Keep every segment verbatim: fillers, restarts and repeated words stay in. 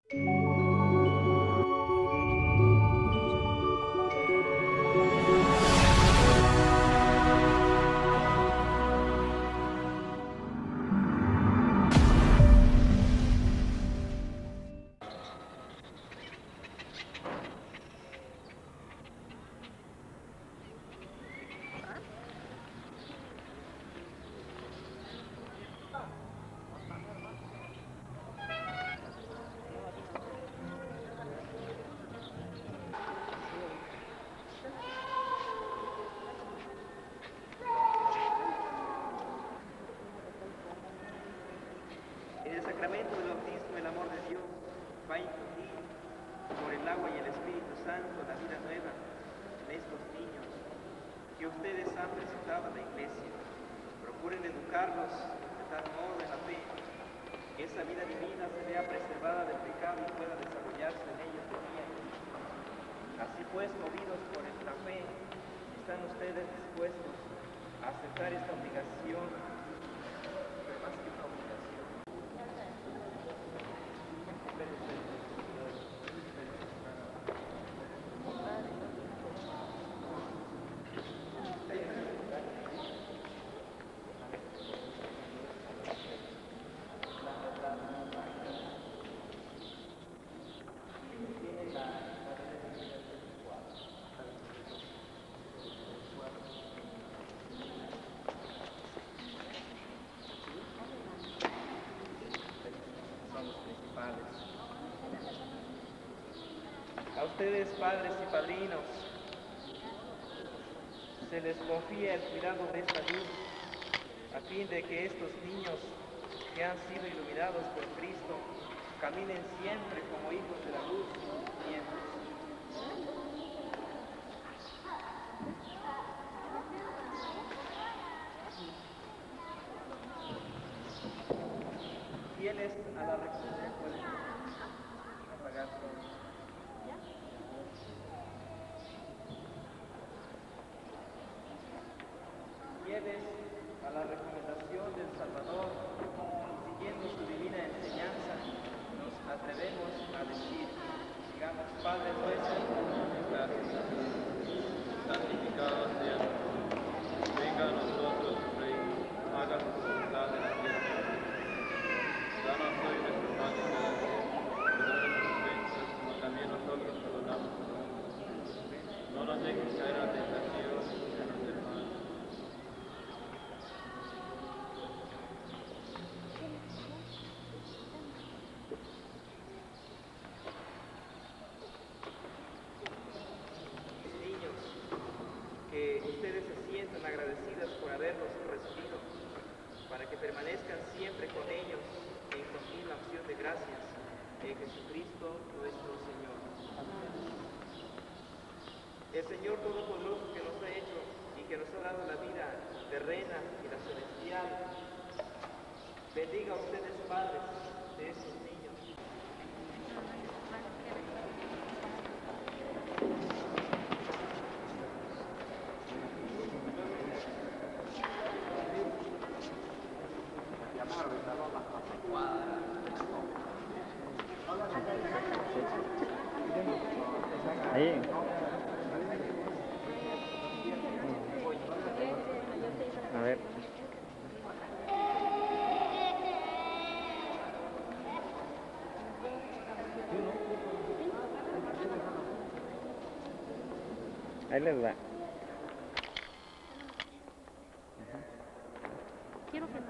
En el sacramento del bautismo, el amor de Dios va a infundir por el agua y el Espíritu Santo la vida nueva en estos niños que ustedes han presentado a la iglesia. Procuren educarlos de tal modo en la fe que esa vida divina se vea preservada del pecado y pueda desarrollarse en ellos de día en día. Así pues, movidos por la fe, están ustedes dispuestos a aceptar esta obligación, pero más que una obligación. A ustedes, padres y padrinos, se les confía el cuidado de esta luz, a fin de que estos niños que han sido iluminados por Cristo caminen siempre como hijos de la luz vivientes. Fieles a la rección, pueden apagar todo. Fieles a la recomendación del Salvador, siguiendo su divina enseñanza, nos atrevemos a decir, digamos, Padre nuestro, santificado sea tu nombre, venga a nosotros tu reino, haga tu voluntad en la tierra. Danos hoy nuestro pan de cada día, perdona nuestras ofensas, como también nosotros perdonamos a los demás. No nos dejes caer en la tentación, líbranos del mal. niños, que ustedes se sientan agradecidas por haberlos recibido, para que permanezcan siempre con ellos en continua acción de gracias en Jesucristo nuestro Señor. El Señor Todopoderoso, que nos ha hecho y que nos ha dado la vida terrena y la celestial, bendiga a ustedes, padres de estos niños. Ahí. A ver. Ahí les va. Quiero que me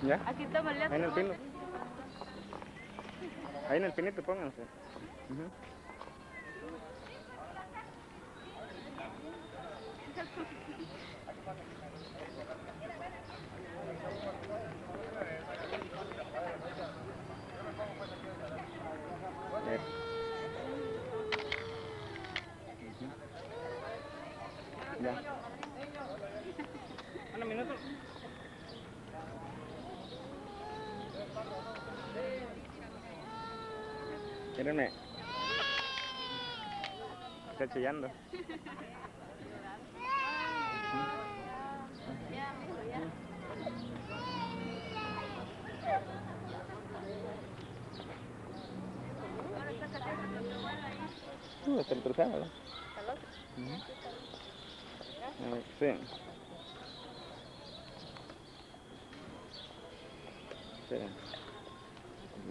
¿Ya? Aquí estamos el Ahí en el pino. Ahí en el pinito pónganse. Ujú. Eso. Ujú. Ya. Un minuto. Mírenme. Está chillando. Ya, mijo, ya. Ahora sácate eso con tu abuelo ahí. Uh, está el trocado, ¿verdad? ¿Está loco? Ujú. A ver, sí. Espera. Ujú.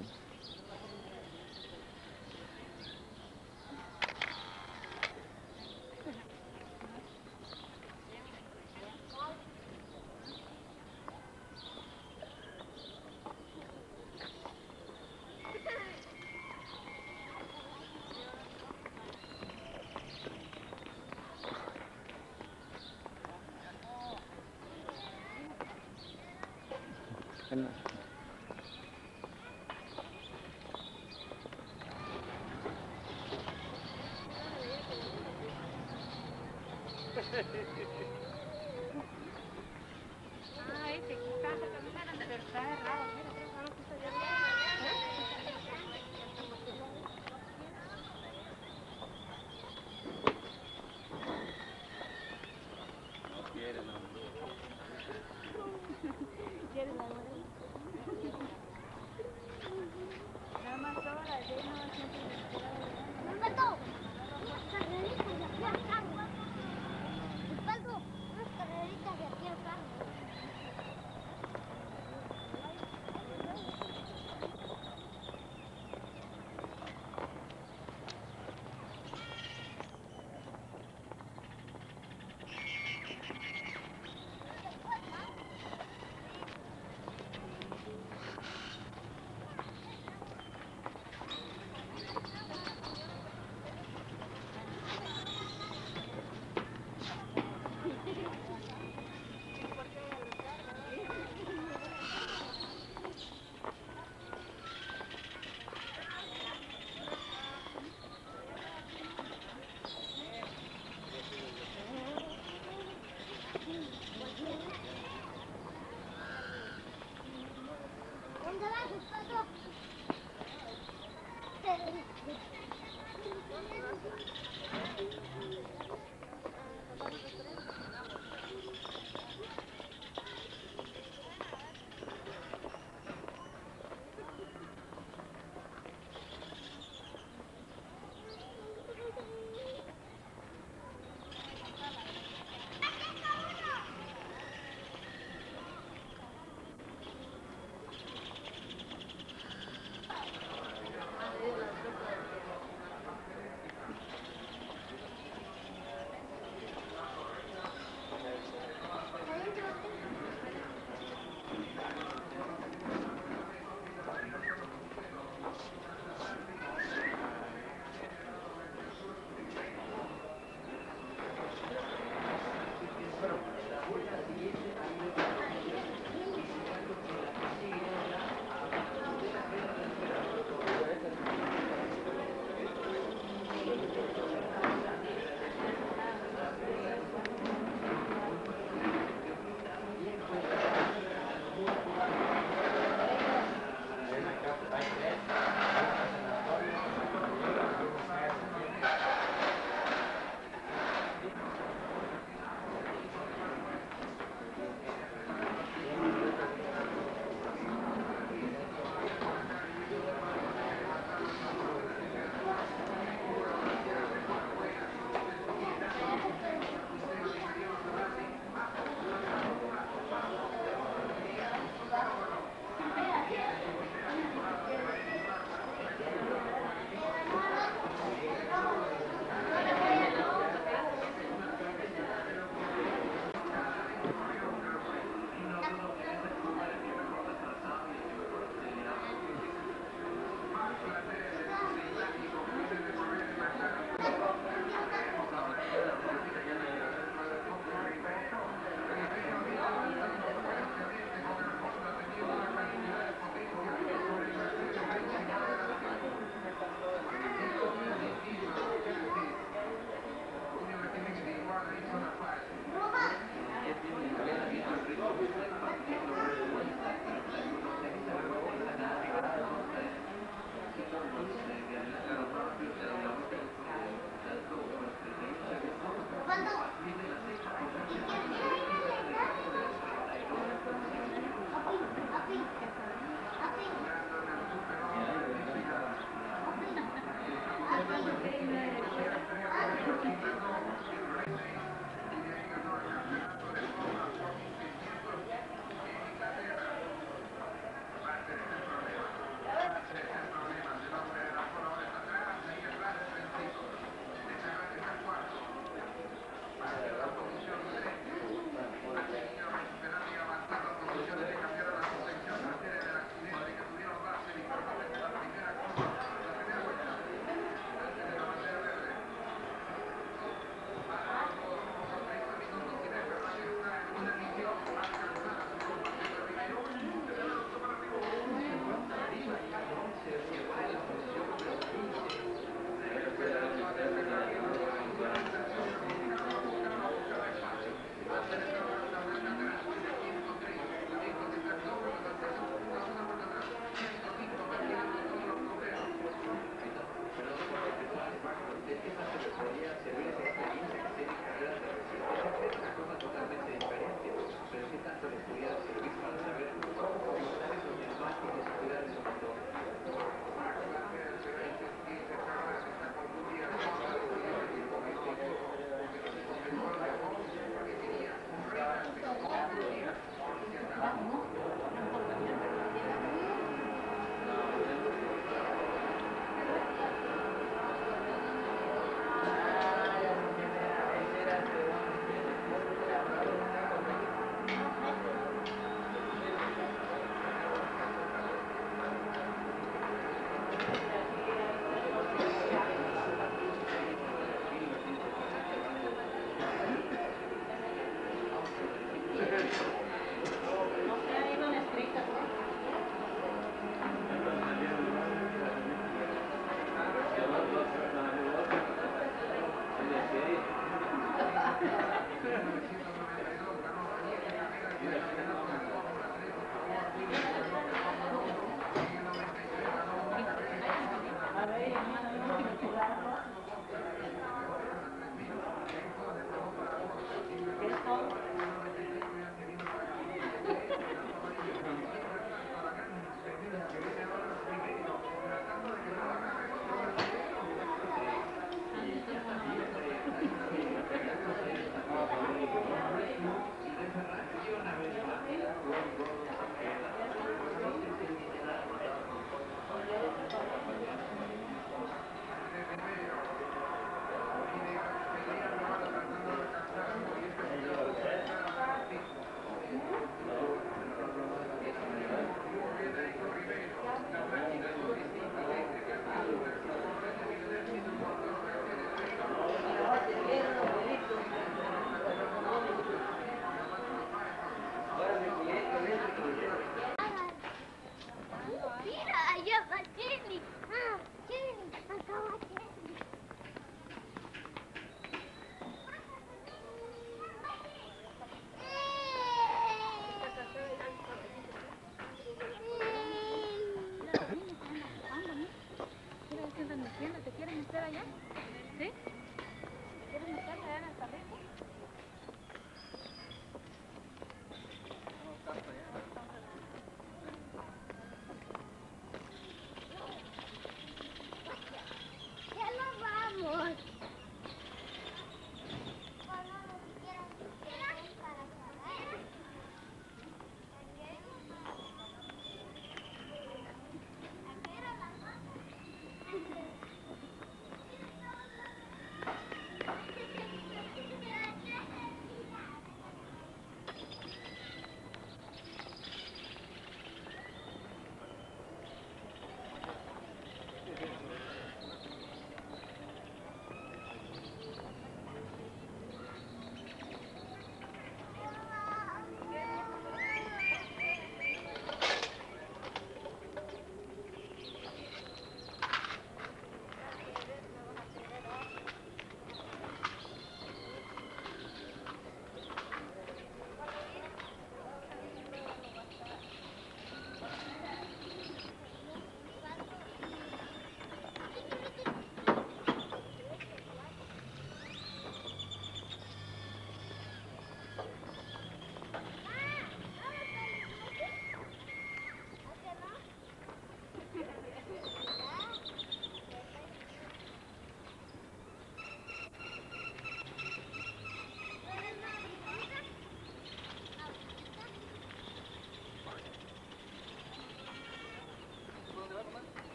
Ven. Ay, te quitas la cámara de verdad, raro. Mira, qué raro que se ve. ¿Quieres la abuela? Nada más ahora, de ahí no va a ser Humberto, unas carreritas de aquí al carro. Humberto, unas carreritas de aquí al carro.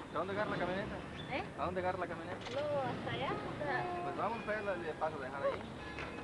¿A dónde agarra la camioneta? ¿Eh? ¿A dónde agarra la camioneta? No, hasta allá. Hasta... Pues vamos a ver, le paso a dejar ahí.